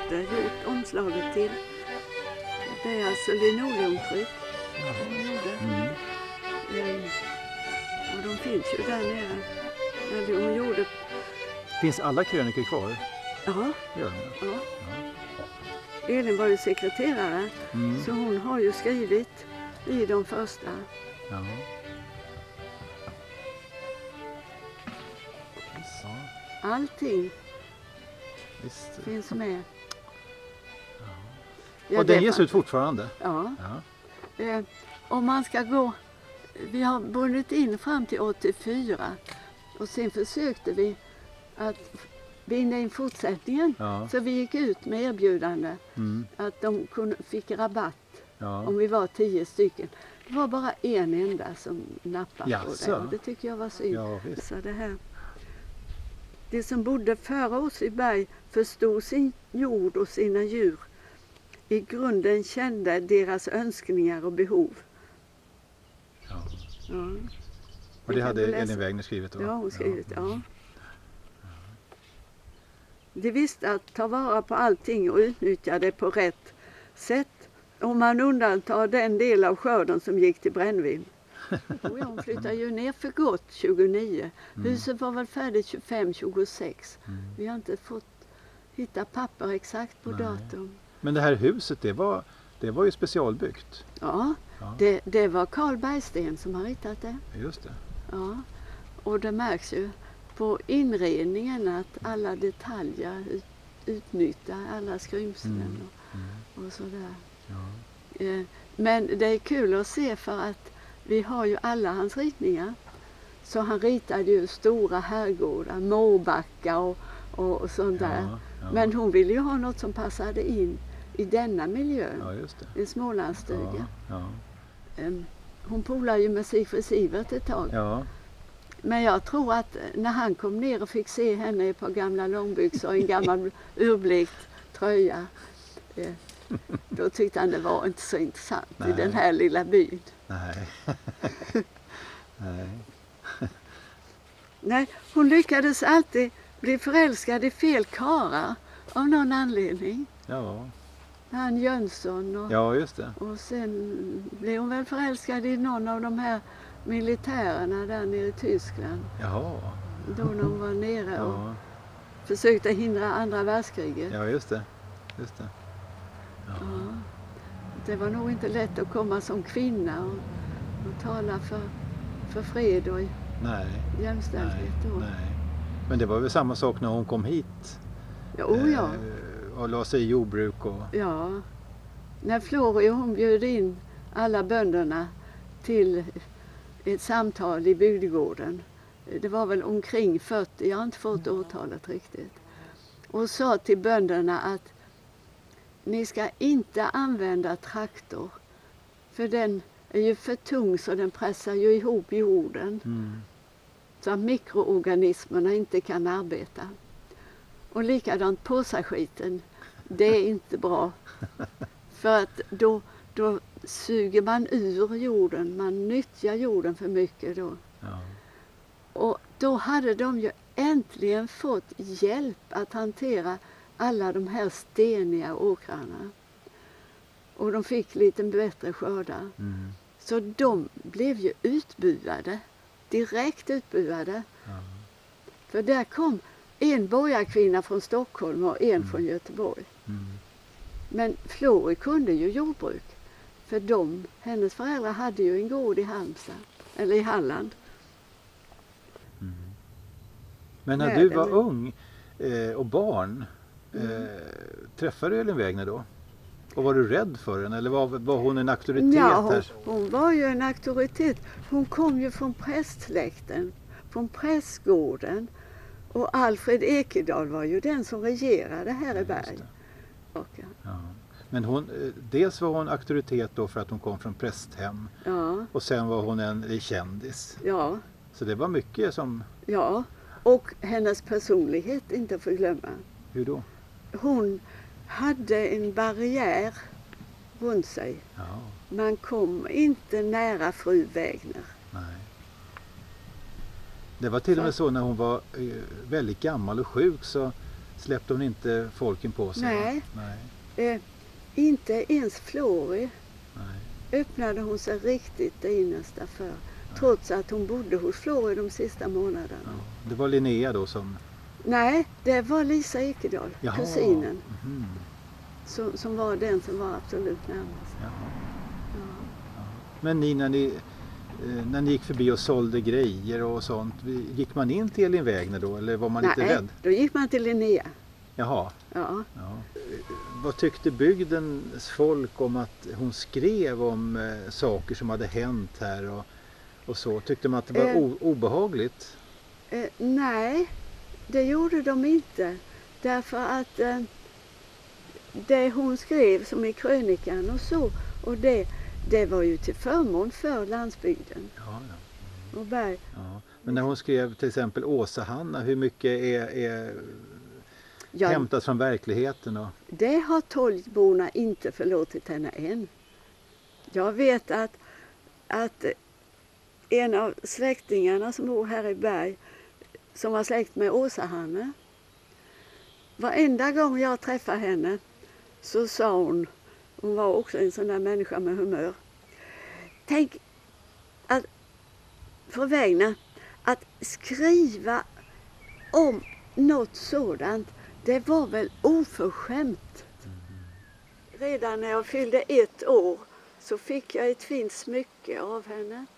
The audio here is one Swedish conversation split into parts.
dotter gjort omslaget till. Det är alltså linoleumtryck. Och de finns ju där nere. När hon gjorde... Finns alla krönikor kvar? Ja. Gör de? Ja. Elin var ju sekreterare, så hon har ju skrivit i de första. Ja. Allting Visst. finns med. Ja. Och den ges ut fortfarande? Ja. Om man ska gå... Vi har brunnit in fram till 84 och sen försökte vi att vinna in fortsättningen. Ja. Så vi gick ut med erbjudande att de fick rabatt om vi var 10 stycken. Det var bara en enda som nappade på det. Och det tycker jag var synd. Ja, så det här. De som bodde före oss i berg förstod sin jord och sina djur. I grunden kände deras önskningar och behov. Ja. Ja. Och det hade Elin Wägner skrivit då? Ja, hon skrivit, ja. De visste att ta vara på allting och utnyttja det på rätt sätt. Om man undantar den del av skörden som gick till brännvin. Hon flyttade ju ner för gott 29. Huset var väl färdigt 25-26. Vi har inte fått hitta papper exakt på datum. Men det här huset, det var ju specialbyggt. Ja. Det var Carl Bergsten som har ritat det. Just det. Ja, och det märks ju på inredningen att alla detaljer utnyttjar alla skrymslen och sådär. Ja. Men det är kul att se för att vi har ju alla hans ritningar. Så han ritade ju stora herrgårdar, Mårbacka och sånt där. Ja. Men hon ville ju ha något som passade in i denna miljö. Ja, just det. En Smålandsstuga. Ja. Hon polade ju med Sigfrid Sivert ett tag. Ja. Men jag tror att när han kom ner och fick se henne i ett par gamla långbyxor och en gammal urblikt tröja, då tyckte han det var inte så intressant i den här lilla byn. Nej. Nej, hon lyckades alltid bli förälskad i fel karlar av någon anledning. Ja. Han Jönsson och, ja, just det. Och sen blev hon väl förälskad i någon av de här militärerna där nere i Tyskland. Jaha. Då när hon var nere och försökte hindra andra världskriget. Ja, just det. Just det. Ja. Ja. Det var nog inte lätt att komma som kvinna och tala för fred och jämställdhet. Nej. Men det var väl samma sak när hon kom hit? Ja. Och la sig i jordbruk och... Ja. När Florio hon bjöd in alla bönderna till ett samtal i bygdegården. Det var väl omkring 40, jag har inte fått årtalet riktigt. Och sa till bönderna att ni ska inte använda traktor. För den är ju för tung så den pressar ju ihop jorden. Så att mikroorganismerna inte kan arbeta. Och likadant påsaskiten, det är inte bra. För att då suger man ur jorden, man nyttjar jorden för mycket då. Ja. Och då hade de ju äntligen fått hjälp att hantera alla de här steniga åkrarna. Och de fick lite bättre skördar. Så de blev ju utbuade, direkt utbuade. För där kom en borgarkvinna från Stockholm och en från Göteborg. Men Flori kunde ju jordbruk. För hennes föräldrar hade ju en gård i Halmstad, eller i Halland. Men när du var ung och barn, träffade du Elin Wägner då? Och var du rädd för henne? Eller var hon en auktoritet? Ja, hon var ju en auktoritet. Hon kom ju från prästsläkten, från prästgården. Och Alfred Ekedal var ju den som regerade här i Berg. Ja. Men dels var hon auktoritet då för att hon kom från prästhem. Ja. Och sen var hon en kändis. Ja. Så det var mycket som... Ja, och hennes personlighet inte att förglömma. Hur då? Hon hade en barriär runt sig. Ja. Man kom inte nära fru Wägner. Nej. Det var till och med så när hon var väldigt gammal och sjuk så Släppte hon inte folken på sig? Nej. Nej. Inte ens Flori Nej. öppnade hon sig riktigt det innersta för. Trots att hon bodde hos Flori de sista månaderna. Ja. Det var Linnea då som... Nej, det var Lisa Ekedal, Jaha. kusinen. Mhm. Som var den som var absolut närmast. Jaha. Ja. Ja. Men ni när ni gick förbi och sålde grejer och sånt, gick man in till Elin Wägner då eller var man lite rädd? Nej, då gick man till Linnea. Jaha. Ja. Ja. Vad tyckte bygdens folk om att hon skrev om saker som hade hänt här och så? Tyckte man att det var obehagligt? Nej, det gjorde de inte. Därför att det hon skrev som i krönikan och så, och det var ju till förmån för landsbygden. Ja. Och berg. Ja. Men när hon skrev till exempel Åsa-Hanna, hur mycket är hämtat från verkligheten? Och... Det har Tolgborna inte förlåtit henne än. Jag vet att en av släktingarna som bor här i Berg, som var släkt med Åsa-Hanna, varenda gång jag träffade henne så sa hon var också en sån där människa med humör. Tänk att för Wägner att skriva om något sådant, det var väl oförskämt. Redan när jag fyllde 1 år så fick jag ett fint smycke av henne.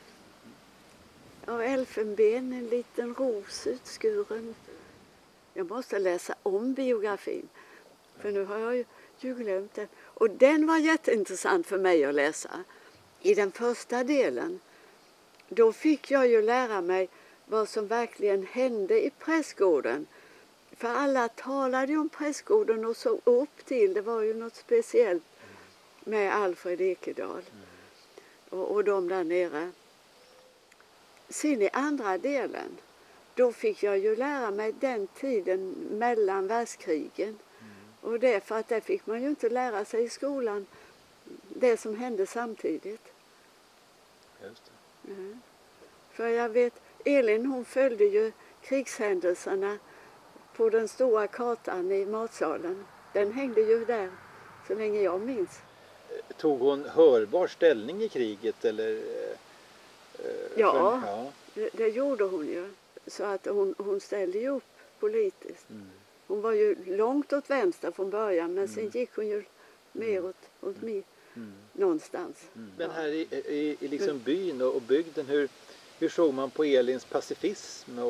Av elfenben, en liten ros utskuren. Jag måste läsa om biografin, för nu har jag ju glömt den. Och den var jätteintressant för mig att läsa. I den första delen, då fick jag ju lära mig vad som verkligen hände i prästgården. För alla talade ju om prästgården och såg upp till, det var ju något speciellt med Alfred Ekedal och de där nere. Sen i andra delen, då fick jag ju lära mig den tiden mellan världskrigen. Och det för att det fick man ju inte lära sig i skolan, det som hände samtidigt. Just det. För jag vet, Elin hon följde ju krigshändelserna på den stora kartan i matsalen. Den hängde ju där så länge jag minns. Tog hon hörbar ställning i kriget eller? Ja, det gjorde hon ju. Så att hon ställde ju upp politiskt. Hon var ju långt åt vänster från början, men sen gick hon ju mer åt mig någonstans. Men här i liksom byn och bygden, hur såg man på Elins pacifism?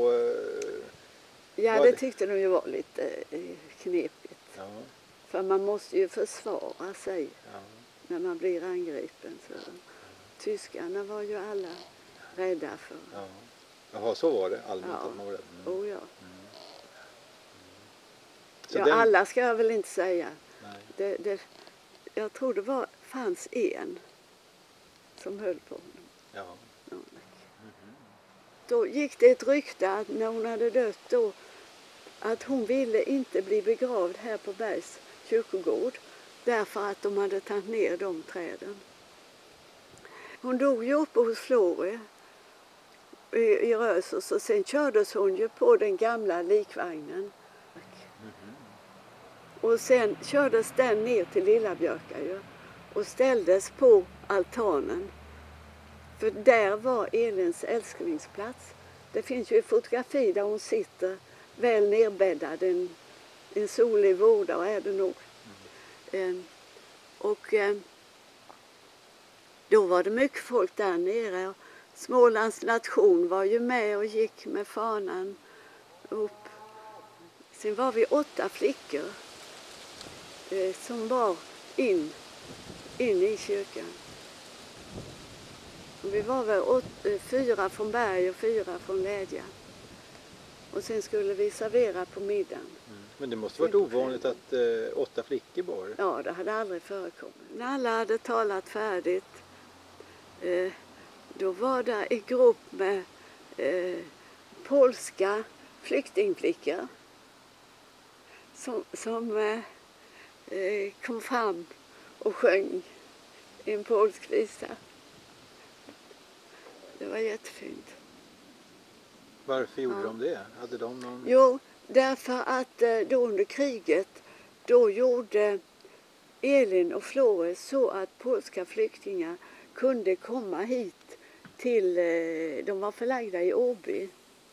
Ja, det tyckte de ju var lite knepigt. Ja. För man måste ju försvara sig när man blir angripen. Så tyskarna var ju alla rädda för. Ja. Jaha, så var det allmänt att man var rädd. Oh, ja. Så ja, den... alla ska jag väl inte säga. Nej. Jag tror det fanns en som höll på honom. Ja. Då gick det ett rykte att när hon hade dött då, att hon ville inte bli begravd här på Bergs kyrkogård därför att de hade tagit ner de träden. Hon dog ju uppe hos Flori i Rösos och sen kördes hon ju på den gamla likvagnen. Och sen kördes den ner till Lilla Björka och ställdes på altanen. För där var Elins älsklingsplats. Det finns ju ett fotografi där hon sitter väl nerbäddad en solig vårdag, är det nog. Då var det mycket folk där nere. Smålands nation var ju med och gick med fanan upp. Sen var vi 8 flickor som var in i kyrkan. Och vi var väl 4 från Berg och 4 från Lädja. Och sen skulle vi servera på middagen. Men det måste varit ovanligt att 8 flickor bar? Ja, det hade aldrig förekommit. När alla hade talat färdigt, då var det en grupp med polska flyktingflickor som kom fram och sjöng en polsk visa. Det var jättefint. Varför gjorde de det? Hade de någon... Jo, Därför att då under kriget, då gjorde Elin och Flores så att polska flyktingar kunde komma hit till, de var förlagda i Åby.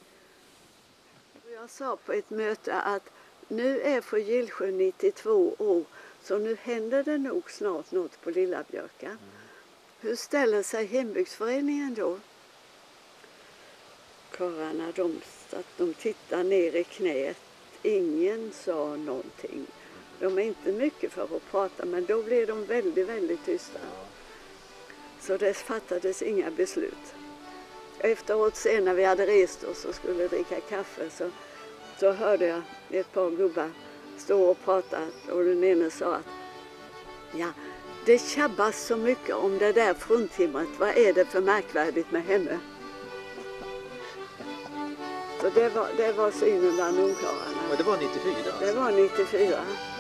Jag sa på ett möte att nu är fru Gillsjö 92 år, så nu händer det nog snart något på Lilla Björka. Hur ställer sig hembygdsföreningen då? Karlarna, de tittar ner i knät. Ingen sa någonting. De är inte mycket för att prata, men då blev de väldigt, väldigt tysta. Så det fattades inga beslut. Efteråt sen när vi hade rest oss och skulle dricka kaffe så hörde jag ett par gubbar stå och prata, och den ene sa att ja, det tjabbas så mycket om det där fruntimret. Vad är det för märkvärdigt med henne? Så det var synen bland ungkarlarna. Och det var 94 alltså? Det var 94.